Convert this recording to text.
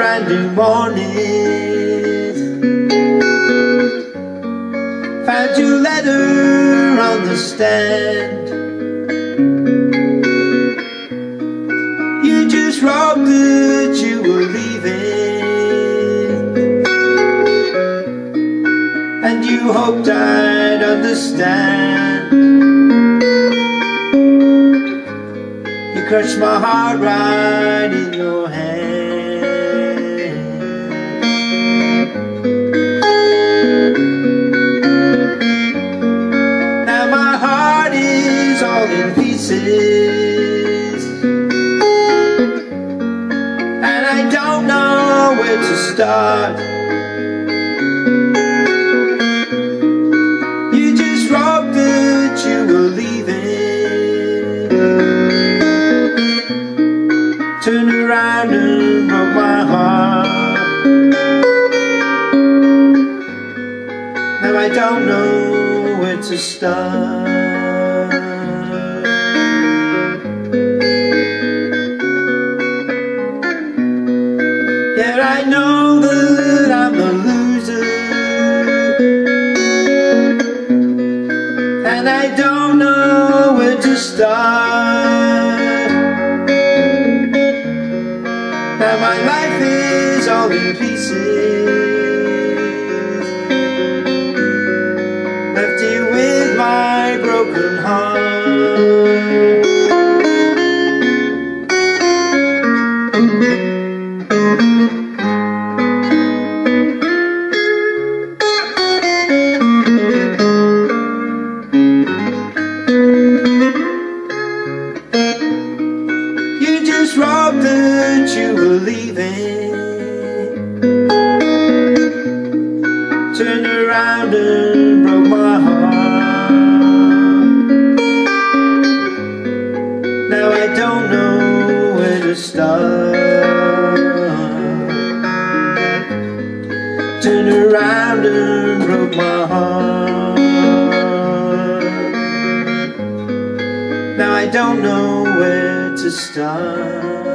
brand new morning. Found your letter on the stand. You just wrote that you were leaving, and you hoped I'd understand. You crushed my heart right in your hand. Now my heart is all in pieces, and I don't know where to start. You just wrote that you were leaving, turned around and broke my heart. Now I don't know where to start. Yet I know that I'm a loser, and I don't know where to start. Now my life is all in pieces, left here with my broken heart. You just wrote that you were leaving, turned around and broke my heart. Now I don't know where to start. Turned around and broke my heart. Now I don't know where to start.